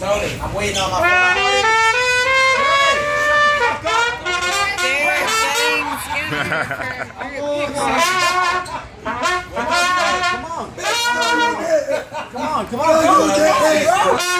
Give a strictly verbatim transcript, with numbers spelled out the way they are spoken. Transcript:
Tony, I'm waiting on my phone. Come on, come on, come on, come on, come on.